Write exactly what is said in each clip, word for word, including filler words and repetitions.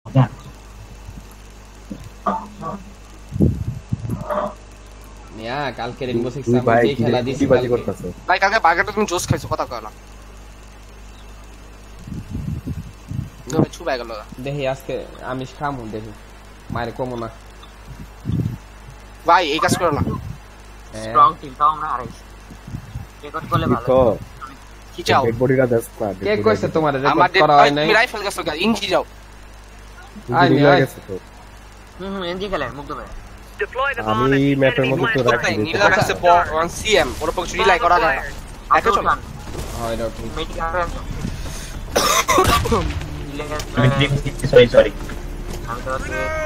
মিয়া কালকে rainbow six আমি যে খেলা দিছি বাজি করতেছ ভাই কালকে বার্গারটা তুমি জোস খাইছো কথা কয় না তুমি ছুবাই গেল দেখি আজকে আমি খামু দেখি মায়ের কমো না ভাই এই কাজ করো না স্ট্রং টিম তাও আমরা হারাইছি রেকর্ড করলে ভালো তো কি চাও ডেড বডিটা দেখ না কে কইছে তোমার আমার রেকর্ড করা হয় নাই তুমি রাইফেল গাছ লাগা ইঞ্জি যাও আই নি আই হুম হুম এনজি খেলে মুক্ত ভাই আমি ম্যাপের মধ্যে তো রাখছি নিলা রাখছে ওয়ান সিএম ওর পক্ষে রিলাই করা যায় না একা চল হয় ডট মেডিক আর সরি সরি আমি তো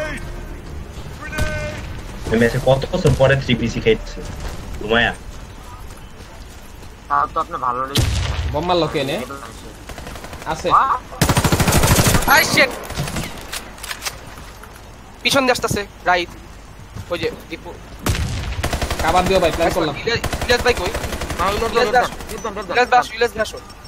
তুমি এসে কত বছর পরে থ্রি পিসি খাইছো ঘুমায়া তাও তো আপনি ভালো লেগে বম মারলো কে নে আছে আই শিট পিছন দিয়ে আসতেছে রাইট ওই যে দীপু কাবার দিও ভাই প্ল্যান করলাম ইলাস ভাই কই ইলাস বাস ইলাস বাস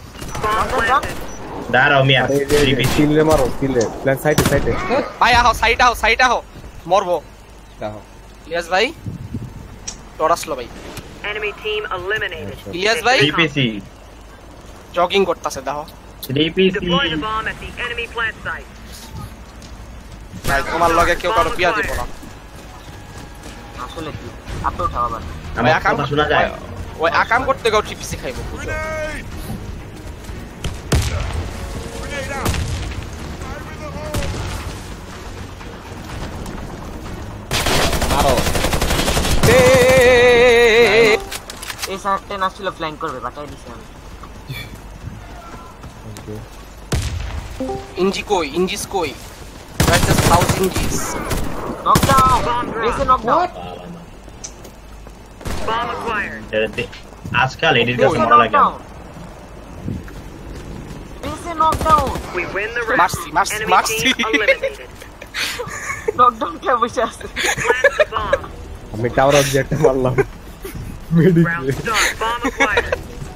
দাঁড়াও মিয়া থ্রি পিসি কিলে মারো কিলে প্ল্যান সাইডে সাইডে ভাই আহো সাইড আহো সাইড আহো মরবো দেখো ইলিয়াস ভাই টরাসলো ভাই enemy team eliminated ইলিয়াস ভাই থ্রি পিসি জগিং করতেছে দেখো three PC deploy the bomb at the enemy plant site ভাই তোমার লগে কেউ কারো পিয়া দিব না আসলে কি আপনি উঠাও আবার আমার কথা শোনা যায় ওই আকাম করতে গাও টিপিসি খাইবো বুঝছো মারো এই সাইডে নাছিল ফ্ল্যাঙ্ক করবে বাটাই দিছি আমি ইঞ্জি কই ইঞ্জিস কই রাইট দ্য সাউথ ইঞ্জিস নকডাউন বেসে নকডাউন bomb acquired আজকাল এডিট কাছে মরা লাগে বেসে knockdown we win the round মারছি মারছি enemy মারছি team eliminated নকডাউন কে বসে আছে plant the bomb আমি টাওয়ার অবজেক্ট মারলাম medic round start bomb acquired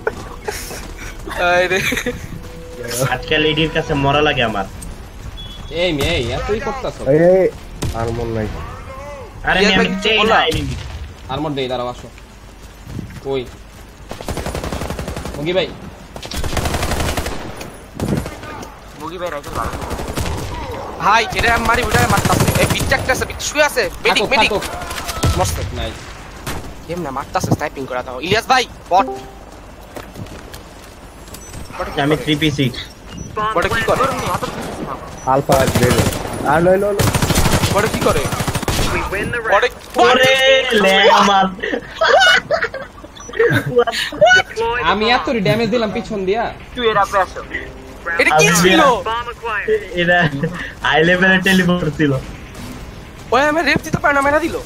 আরে আজকাল এডিট কাছে মরা লাগে আমার এই মে এই এতই করতাছো এই এই আর মন নাই আরে আমি আমি চাই না আরমর দেই দাঁড়াও আসো কই মুগি ভাই মুগি ভাই রাইতে ভালো ভাই যেটা আমি মারি ওটা মারতাছে এই বিটটাকটাছে বিট শুয়ে আছে মেডিক মেডিক মস্ত নাই কেম না মারতাছে স্নাইপিং করা দাও ইলিয়াস ভাই বট আমি থ্রি পিসি bomb বট কি করে আলফা গ্রেড আর লই লই বট কি করে we win the bot round ওরে লে আমার deploy the আমি এত bomb ড্যামেজ দিলাম পিছন দিয়া তুই এর আপে আসো এটা কি ছিল bomb acquired এটা হাই লেভেলের টেলিপোর্ট ছিল ওই আমি রেপ দিতে পারি না মেরা দিল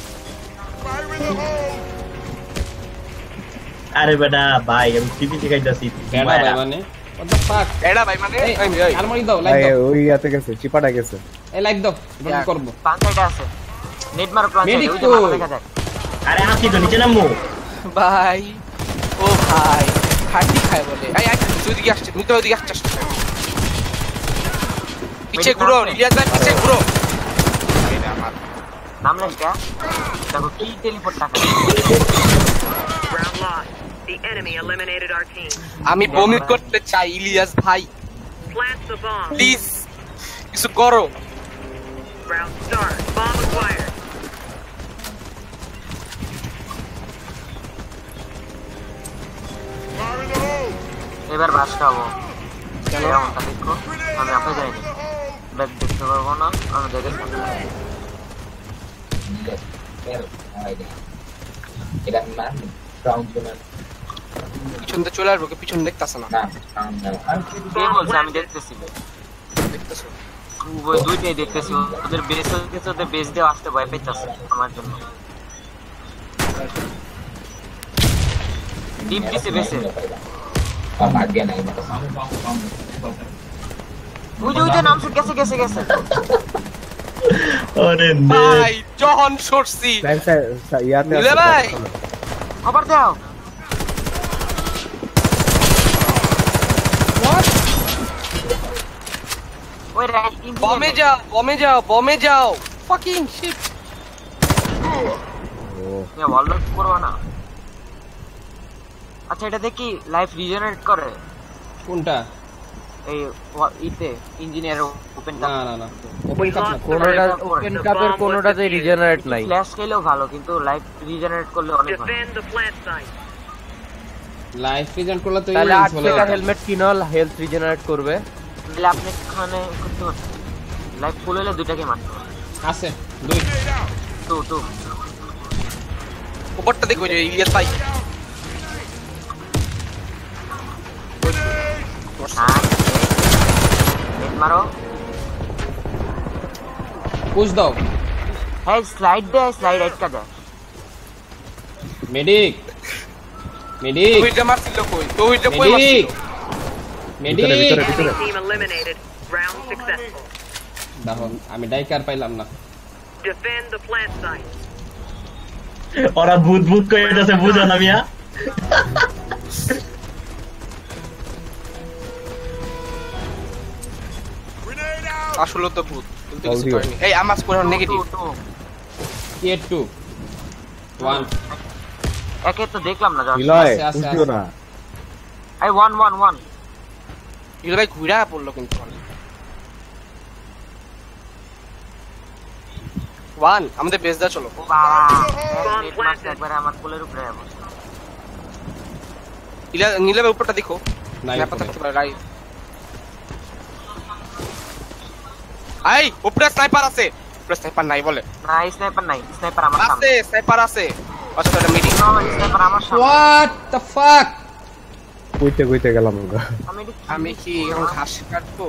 আরে বেটা ভাই আমি থ্রি পিসি খাইতাছি বেড়া ভাই মানে what the fuck এডা ভাই মানে এই আমি এই আরমরি দাও লাইক এই দাও ওই ইয়াতে গেছে চিপাটা গেছে এই লাইক দাও বন্ধ করব পাঁচটা আছে নেট মারো প্ল্যান Medic ওই যে তো। মাথা দেখা যায় আরে আসি তো নিচে নামো ভাই ও ভাই খাটি খায় বলে এই এক তুই দিকে আসছিস তুই তো ওদিকে আসছিস পিছে ঘুরো ইলিয়াস ভাই পিছে ঘুরো এটা আমার নামলেন কে দেখো কি টেলিপোর্ট টাকা round lost the enemy eliminated our team আমি বমি করতে চাই ইলিয়াস ভাই plant the bomb প্লিজ কিছু করো round start bomb acquired এবার বাস খাবো কেন আমটা দেখো আমি আপে যাইনি ব্যাক দেখতে পারবো না আমি দেখে এটা না রাউন্ড জোনার পিছনতে চলে আসবো কি পিছন দেখতাছ না না রাউন্ড না কে বলছে আমি দেখতেছি দেখতাছো ওই দুইটাই দেখতেছি ওদের বেস হচ্ছে ওদের বেস দিয়ে আসতে ভয় পেতেছে আমার জন্য ডিপ দিছে বেসে আর ভাগ্য নাই ওই যে ওই যে নামছে গেছে গেছে গেছে আরে ভাই যখন সরছি প্ল্যান ইয়াতে নিলে ভাই আবার দাও ওই রাইট বমে যাও বমে যাও বমে যাও ফাকিং শিট এ ওয়াললক করব না আচ্ছা এটা দেখি লাইফ রিজেনারেট করে কোনটা এই ইতে ইঞ্জিনিয়ার ওপেন না না না ওপেন কাপ না কোনোটা ওপেন কাপের কোনোটাতে রিজেনারেট নাই ফ্ল্যাশ খেলেও ভালো কিন্তু লাইফ রিজেনারেট করলে অনেক ভালো Defend the plant site. Life regen করলে তো তাহলে ইউজ আট হলো টাকা হেলমেট কিনো হেলথ রিজেনারেট করবে তাহলে আপনি এখানে করতে পারছেন লাইফ ফুল হলে দুইটাকে মারতে আছে দুই টু টু উপরটা দেখো যে ইলিয়াস ভাই হ্যাঁ হেড মারো পুশ দাও হ্যাঁ স্লাইড দে স্লাইড আটকা দে মেডিক মেডিক তুইটা মারছিল কই তুইটা কই মেডিক মারছিল medic Enemy team eliminated. Round successful. দেখো আমি ডাইকার পাইলাম না Defend the plant site. ওরা ভূত ভূত কইতাছে বুঝো না মিয়া আসলে তো ভূত বলতে কিছু করেনি এই আমার score negative tier two one একে তো দেখলাম না যা বিলয় আছে, আছে, বুঝিও না এই ওয়ান ওয়ান ওয়ান ইলিয়াস ভাই ঘুরা পড়লো কিন্তু ওয়ান আমাদের বেস দা চলো বাবা নেট মারছে একবারে আমার কোলের উপরে বসে ইলিয়াস নীলের উপরটা দেখো নাই না পতা করতে রাইট আই উপরে স্নাইপার আছে উপরে স্নাইপার নাই বলে না স্নাইপার নাই স্নাইপার আমার আছে সামনে স্নাইপার আছে আচ্ছা এটা মিডিং না স্নাইপার আমার সামনে হোয়াট দ্য ফাক কইতে কইতে গেলাম আমরা আমি দেখি আমি কি এখন ঘাস কাটবো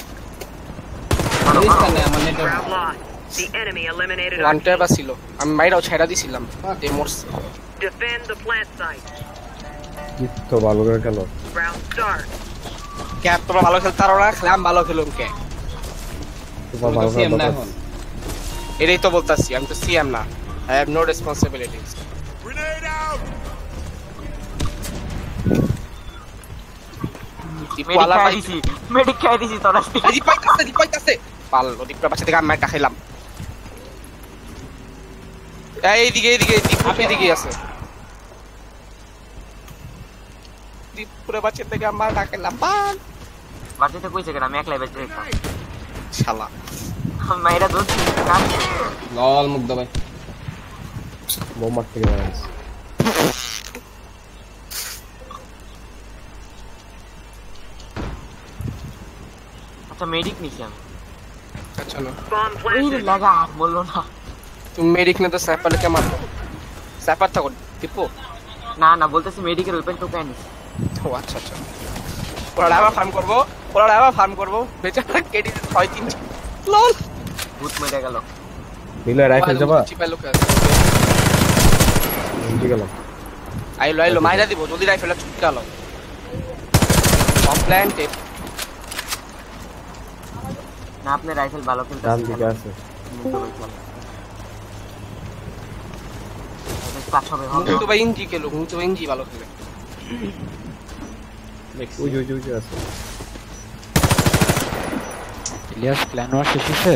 রিস্ক নেই আমার net Round lost. The enemy eliminated one our tap team. ছিল আমি মাইরাও ছেড়া দিছিলাম এই মোরস Defend the plant site. কি তো ভালো করে গেল Round start. ক্যাপ তোমরা ভালো খেলতে পারো না খেলাম ভালো খেলুম কে তো ভালো সিএম না করে এখন এটাই তো বলতাছি আমি তো সিএম না I have no responsibilities medic খাই দিছি মেডিক খাই দিছি তোরা দি পাইতাছে দি পাইতাছে পাল ওদিকটা বাচ্চা থেকে আমি একটা খেলাম এইদিকে এইদিকে দীপুর এদিকে আছে দীপুরে বাচ্চা থেকে আমার একটা খেলাম পাল বাড়িতে কইছে কেন আমি একলাই বেঁচে গেলাম শালা মাইরা দুধ কাট লল মুগ্ধ ভাই বোম মারতে গেল আচ্ছা মেডিক নিছি আমি আচ্ছা না Bomb এই planted. লাগা বললো না তুমি মেডিক না তো স্যাপার কে মারো স্যাপার থাকো দীপু না না বলতেছি মেডিকের ওপেন তো কেন ও আচ্ছা আচ্ছা ওরা আবার ফার্ম করবো ওরা আবার ফার্ম করবো বেচারা কেডি ছয় তিন লল ভূত মেরে গেল বিলয় রাইফেল যাবা চিপাই লোক আছে বুঝে গেলাম আইলো আইলো মাইরা দিব জলদি রাইফেলটা ছুটতে আলো কমপ্লেন টেপ না আপনি রাইফেল ভালো খেলতে ডান দিকে আছে কাজ হবে হবে মুন্তু ভাই ইঞ্জি খেলো মুন্তু ভাই ইঞ্জি ভালো খেলে ওই ওই ওই আছে ইলিয়াস প্ল্যান ওয়ার শেষ হয়েছে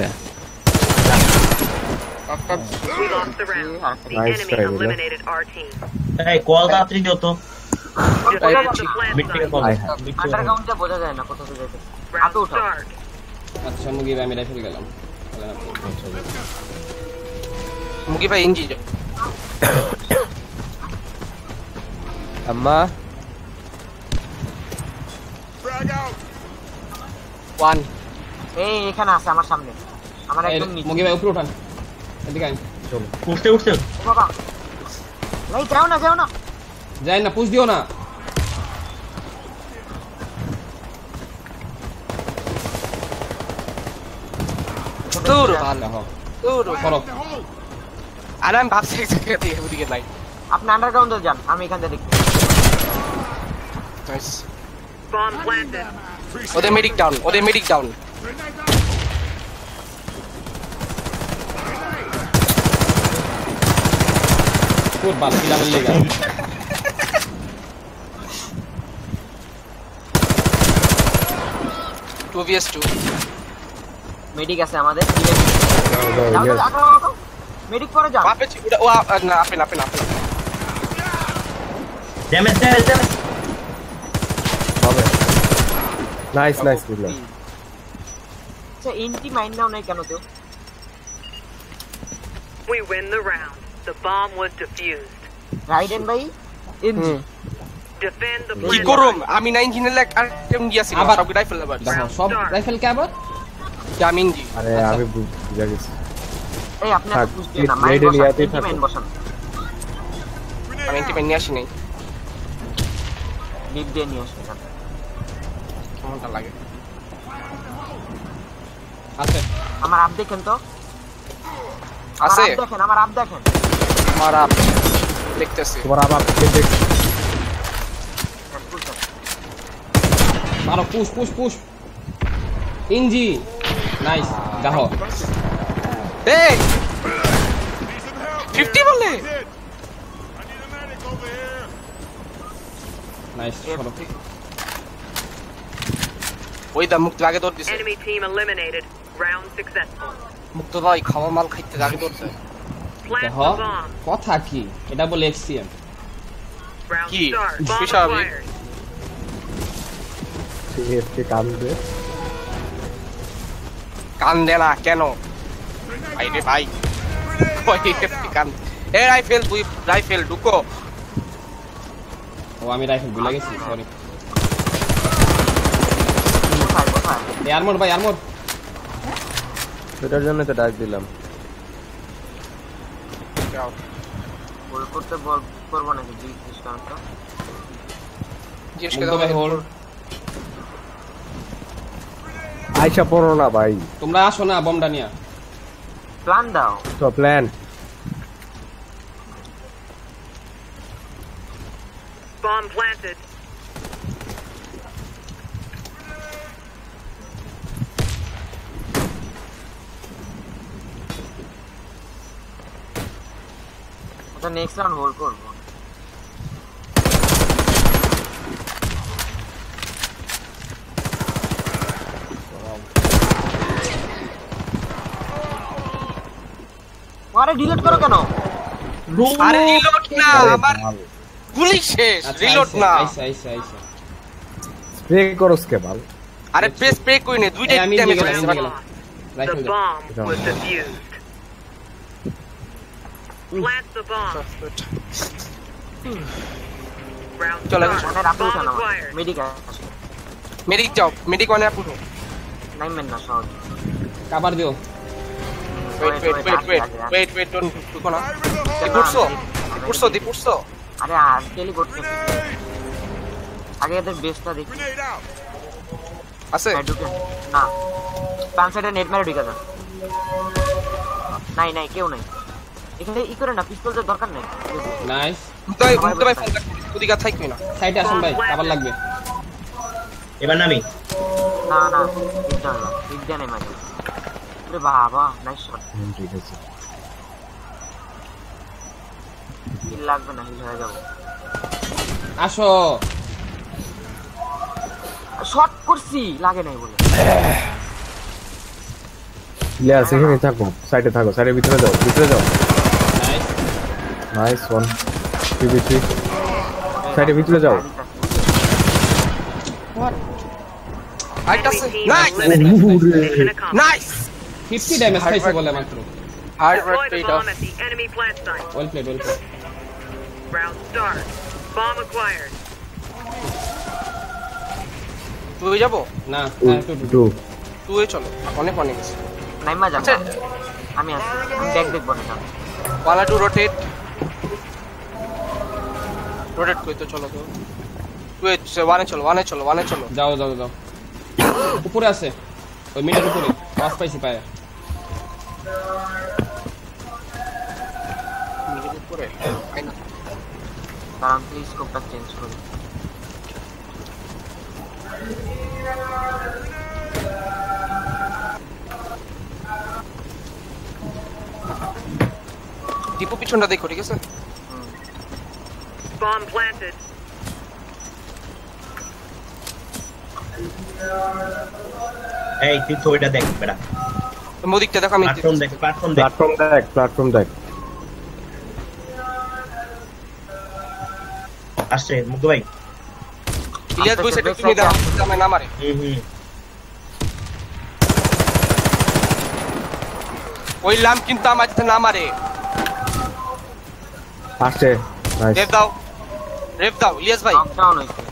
We lost the round. The Nice enemy try, William. eliminated our team. এই কল তাড়াতাড়ি দিও তো Defend the plant meeting site. Call আয় হ্যাঁ। আন্ডারগ্রাউন্ডে বোঝা যায় না কোথা থেকে যাইতে Round আতো উঠাও start. আচ্ছা মুগি ভাই আমি রাইফেল গেলাম মুগি ভাই ইঞ্জি যাও আম্মা ওয়ান এই এখানে আছে আমার সামনে আমার একদম নিচে মুগি ভাই উপরে উঠান এদিকে আইন উঠতে উঠতে ও বাবা ভাই যাও না যাও না যাই না পুশ দিও না দূর ভালো দেখো দূর করো আর আমি ভাবছি এক জায়গা দিয়ে ওদিকে নাই আপনি আন্ডারগ্রাউন্ডে যান আমি এখান থেকে দেখি নাইস Bomb planted. ওদের মেডিক ডাউন ওদের মেডিক ডাউন খুব ভালো কিলাবের লেগে টু ভিএস টু মেডিক আছে আমাদের যাও যাও ইলিয়াস মেডিক পরে যাও আপে ওটা ও না আপে না আপে না ড্যামেজ ড্যামেজ ড্যামেজ হবে নাইস নাইস বুঝলাম আচ্ছা এন্টি মাইন্ড নাও নাই কেন তো We win the round. The bomb was defused. Raiden ভাই এনজি Defend the কি plant. করুম আমি না ইঞ্জিনের লাগ আইটেম দিয়েছি আবার- সব রাইফেল আবার দেখো সব রাইফেল কে আবার আমি ইঞ্জি আরে আমি বু- বুঝা গেছি এই আপনি থাক, এত পুশ দিন না মাইন্ড রাইডেন বসান ইয়াতেই এন্টি থাকো। মাইন্ড বসান আমি ইন্টিমেট নিয়ে আসি নাই ডিপ দিয়ে নিয়ে আসেন কেমনটা লাগে আছে আমার আপ দেখেন তো আমার আছে আপ দেখেন আমার আপ দেখেন আমার আপ দেখতেছি তোমার আবার দেখ মারো পুশ পুশ পুশ ইঞ্জি নাইস গাহো এই ফিফটি বলে নাইস চলো ওই দা মুক্ত আগে দৌড় দিছে Enemy team eliminated. Round successful. মুক্ত ভাই খাওয়া মাল খাইতে আগে দৌড়ছে Plant দেখো the bomb. কথা কি এটা বলে এক্সিএম Round Key. start. Bomb Special. acquired. সিএফকে কাম দে কান দে না কেন ভাই রে ভাই ওই এফটি কান এ রাইফেল তুই রাইফেল ঢুকো ও আমি রাইফেল ভুলে গেছি সরি কোথায় কোথায় এই আর্মর ভাই আর্মর সেটার জন্য তো ডাক দিলাম হোল্ড করতে বল করব নাকি দুই ডিসকাউন্টটা জিজ্ঞেস মুগ্ধ করে ভাই হোল্ড আইসা পড়ো না ভাই তোমরা আসো না বমটা নিয়া প্ল্যান দাও তো প্ল্যান Bomb planted. আচ্ছা নেক্সট রাউন্ড হোল্ড করব আরে ডিলিট করো কেন আরে রিলোড না আমার গুলি শেষ রিলোড না আইসা আইসা আইসা স্প্রে করস কে ভাই আরে প্রেস প্রে কই নে দুইটা এই আমি ড্যামেজ দিয়ে গেলাম, হইছে আমি দিয়ে গেলাম। The rifle bomb was defused. Plant the bomb. Round চলো, start. মানে রাখো Bomb কেন acquired. মেডিক মেডিক যাও মেডিক ওয়ানে পুরো নাইমেন না সহজ কাবার দিও wait wait wait wait wait wait don't ঢুকো না দি পুরছো দি পুরছো দি পুরছো আরে আজকেলই করতে আগে এদের বেসটা দেখি আছে হ্যাঁ, ঢুকে না পাঁচ সাইডে নেট মেরে ঢুকে যান নাই নাই কেউ নাই এখানে ই করে না পিস্তলের দরকার নেই নাইস মুক্ত ভাই মুক্ত ভাই ফোন কুদিকা থাকবি না সাইডে আসুন ভাই কাবার লাগবে এবার নামি না না ঠিক আছে ঠিক জানে মাঝে আরে বাবা নাইস শট ঠিক আছে হিল লাগবে না হিল হয়ে যাবে আসো শট করছি লাগে নাই বলে ইলিয়াস এখানে থাকো সাইডে থাকো সাইডের ভিতরে যাও ভিতরে যাও নাইস নাইস ওয়ান টিভিটি সাইডের ভিতরে যাও আইতাছে Enemy team nice eliminated. Mission accomplished. Nice fifty damage খাইছে বলে মাত্র hard Deploy work the paid off bomb at the enemy plant site. Well played well played Round start. Bomb acquired. তুই যাবো না হ্যাঁ, টু টু টু তুই চলো অনেক অনেক গেছে নাইমা যান আচ্ছা আমি আছি আমি ব্যাক দেখবো না যান ওয়ালা টু রোটেট রোটেট কই তো চলো তো তুই ওয়ানে চলো ওয়ানে চলো ওয়ানে চলো যাও যাও যাও উপরে আছে ওই মিডের উপরে পাস পাইছি পায়ে নিজের উপরে আই না কারণ প্লিজ স্কোপটা চেঞ্জ করি দীপু পিছনটা দেখো ঠিক আছে Bomb planted. এই তুই তো ওইটা দেখ বেটা মোদিকটা দেখো আমি প্ল্যাটফর্ম দেখ প্ল্যাটফর্ম দেখ প্ল্যাটফর্ম দেখ প্ল্যাটফর্ম দেখ আসছে মুগ্ধ ভাই ইলিয়াস বই সেটা তুমি দাও আমি না মারে হুম হুম ওই লাম কিন্তু আমার সাথে না মারে আসছে নাইস রেপ দাও রেপ দাও ইলিয়াস ভাই নকডাউন হইছে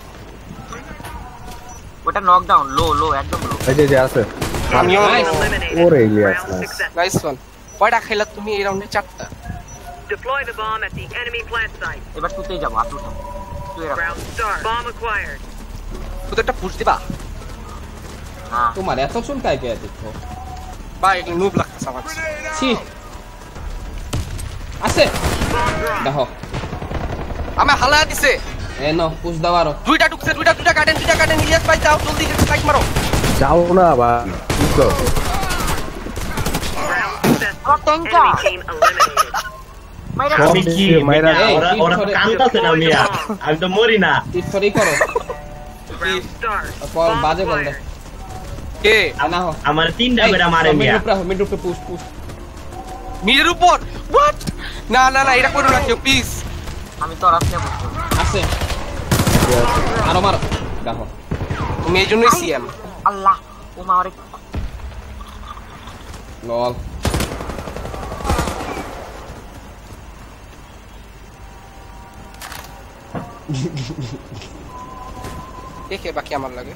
ওটা নকডাউন লো লো একদম লো এই যে যে আছে আমিও Eliminated. ওরে Ilias Round nice success. Nice one কয়টা খেলা তুমি এই রাউন্ডে চারটা Deploy the bomb at the enemy plant site. এবার তুইতেই যাবো আটু তুই এরা Round start. Bomb acquired. তুই একটা পুশ দিবা না তোমার এত চুলকায় কে দেখো ভাই এগুলো নুব লাগতেছে আমার ছি আছে Bomb drop. দেখো আমি হালা দিছে এ নাও পুশ দাও আরো দুইটা ঢুকছে দুইটা দুইটা কাটেন দুইটা কাটেন ইলিয়াস ভাই যাও জলদি স্ট্রাইক মারো যাও না বা কি কর Round successful. Oh, thank God. Enemy team eliminated. মাইরা আমি কি মাইরা এই, ওরা কি ওরা করে- কাঁদতাছে না মিয়া আমি তো মরি না টিটফরি করো Round start. পর Bomb বাজে বল দে acquired. কে এ না হো আমার তিনটা বেড়া মারে মিড মিয়া উপরে মিড উপরে পুশ পুশ মিডের উপর হোয়াট না না না এটা করো না কেউ প্লিজ আমি তো রাস্তা বসছি আছে আরো মারো দেখো তুমি এই জন্যই সিএম আল্লাহ ও মা আরে লল দেখে বাকি আমার লাগে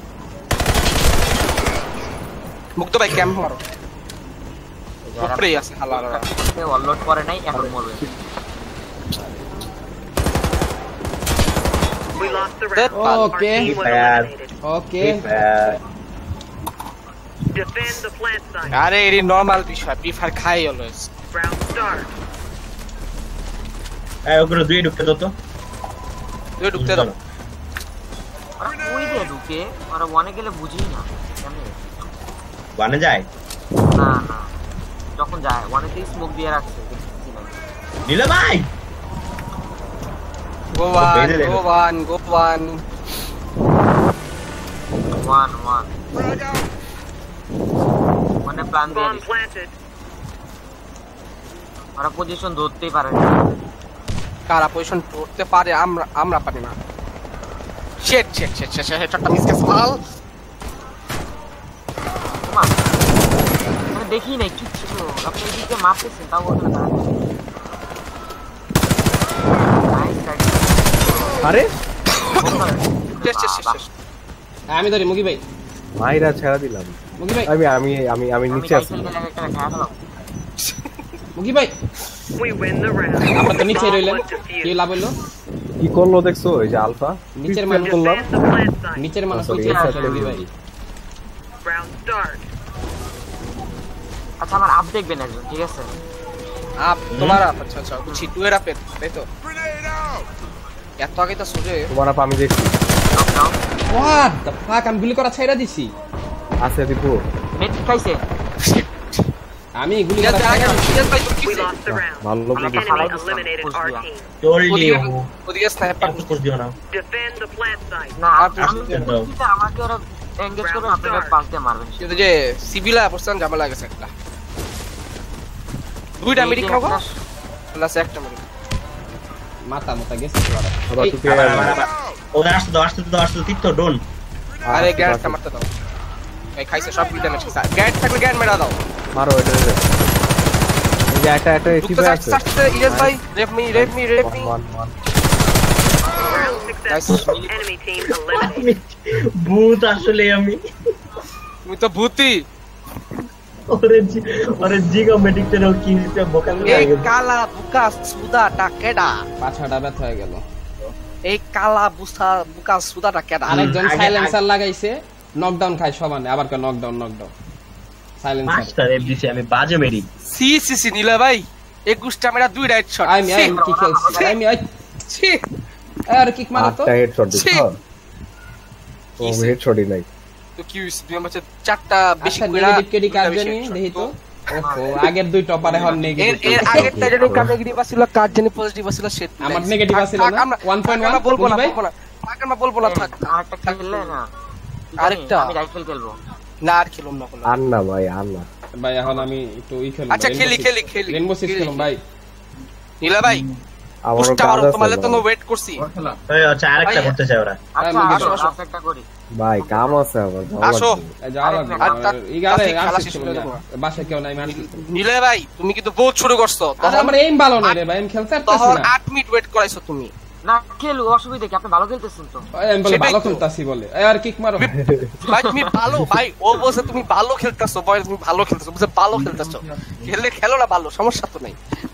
মুক্ত ভাই ক্যাম্প মারো উপরেই আছে হালারা সে অনলোড করে নাই এখন মরবে We lost the That round. Our Okay. team was Bad. eliminated. Okay Defend the plant site. আরে এর নরমাল বিষয় প্রিফার খাই অলওয়েজ Round start. এই ওগুলো দুই ঢুকতে দাও তো তুই ঢুকতে দাও ওরা কই দিয়ে ঢুকে ওরা ওয়ানে গেলে বুঝি না কেমনে বানে যায় না না যখন যায় ওয়ানেতেই স্মোক দিয়ে রাখছে দেখছি না দিলে ভাই গোয়ান বেঁধে দেবে। গোয়ান গোয়ান ওয়ান ওয়ান মানে প্ল্যান দিয়ে Bomb দিছে। planted. ওরা পজিশন ধরতেই পারে না কারা পজিশন ধরতে পারে আমরা আমরা পারি না শেট শেট শেট শেট শেট একটা মিস কেস ফাল ওমা মানে দেখি নাই কি ছিল আপনি এদিকে মারতেছেন তাও ওখানে দাঁড়ানো নাইস আরে শেষ শেষ শেষ শেষ আমি ধরি মুগি ভাই মাইরা ছেড়া দিলাম মুগি ভাই আমি আমি আমি আমি নিচে আছি মুগি ভাই We win the round. আমরা তো নিচে Bomb রইলেন was কি defused. লাভ হলো কি করলো দেখছো এই যে আলফা নিচের ফেল মানুষ- করলাম Defend the plant site. নিচের মানুষ Sorry, নিচে yes, আছে sir. মুগি ভাই Round start. আচ্ছা আমার আপ দেখবেন একজন ঠিক আছে আপ তোমার আপ আচ্ছা আচ্ছা বুঝছি টু এর আপের তাই তো এত আগে তো সোজে তোমার আপ আমি দেখছি নকডাউন হোয়াট দ্য ফাক আমি গুলি করা ছাইরা দিছি আছে দীপু নেট খাইছে আমি গুলি ইলিয়াস করা ভাই ছাইরা আগে ইলিয়াস ভাই তুমি We কিসে lost the round. ভালো The বুঝি enemy eliminated our team. চললি ওদিকে ও ওদিকে স্নাইপার একটু কোর্স দিও না Defend the plant site. না আর আমি দাও। এটা আমাকে ওরা এনগেজ করে আপনারা পাস দিয়ে মারবেন কিন্তু যে সিভিলা অবস্থান ঝামেলা গেছে একটা দুইটা মেডিক নাও প্লাস একটা মেডিক মাথা মাথা গেছে ওরা। আবার এই, তুই আবার আবার আবার ওদের আসতে দাও আসতে দাও আসতে দাও তীর্থ ডোন আরে গ্যারেটটা মারতে দাও এই খাইছে সব ড্যামেজ খাইছে গ্যারেট থাকলে গ্যারেট মেরা দাও মারো এটা এটা এই যে একটা একটা এসি ঢুকতে আছে সাথে ইলিয়াস ভাই rep me rep me rep me one one Round successful. Enemy team eliminated. ভূত আসলে আমি তুমি তো ভূতি ওরে জি- ওরে জিগো মেডিকেল কি দিতে বোকাল এই লাগে কালা বুকা সুদাটা কেডা পাছাটা ব্যথা হয়ে গেল এই কালা বুসা বুকা সুদাটা কেডা আরেকজন আগে- সাইলেন্সার লাগাইছে নকডাউন খায় সমানে আবার কে নকডাউন নকডাউন সাইলেন্সার মাস্টার এফডিসি আমি বাজে মেরি সি সি সি নিলে ভাই একুশটা মেরা দুই রাইট শট আমি আমি কি খেলছি আমি ওই ছি আর কিক মারো তো আটটা হেডশট দিছ ছি। ও হেডশটই নাই তো কি হইছে দুই আমার চারটা বেশি আচ্ছা কইরা নেগেটিভ কেডি কাজ দুইটা বেশি জানি headshot। দেখি তো ওহো আগের দুই টপারে হন এর নেগেটিভ এর আগের টা যেন কার নেগেটিভ ছিল কার জানি পজিটিভ ছিল সেট আমার negative আছিল না? one point one? আমরা বলবো না বুঝি ভাই? বলবো না থাক আমরা বলবো না থাক আরেকটা খেললে না আরেকটা? আমি রাইফেল খেলবো না আর খেলুম না কোনো আর না ভাই আর না ভাই এখন আমি একটু ই খেলব আচ্ছা খেলি খেলি খেলি রেনবো সিক্স খেলুম ভাই নীলা ভাই আমারও পুষ্টা কাজ মারো আছে তোমাদের তো ভাই। ওয়েট করছি এই আচ্ছা আরেকটা করতে চাই ওরা আচ্ছা আমি আসো আসো। একটা করি ভাই কাম আছে আমার যাওয়া আসো। লাগবে। যাওয়া লাগবে আর তার- ই গালে তার আর খেলা সিস্টেম শেষ করে না দেবো। বাসায় কেউ নাই মানে নীলা ভাই তুমি কিন্তু বহুত শুরু করছো আরে তখন আমার এইম ভালো নাই রে ভাই আমি খেলতে পারতেছি তখন না আট মিনিট ওয়েট করাইছো তুমি না খেলু অসুবিধা কি আপনি ভালো খেলতেছেন তো ওই আমি বলে সেটাই ভালো তো। খেলতাছি বলে এই আর কিক মারো ভাই তুমি ভালো ভাই ও বলছে তুমি ভালো খেলতেছো ভাই তুমি ভালো খেলতেছো বুঝে ভালো খেলতেছো খেললে খেলো না ভালো সমস্যা তো নাই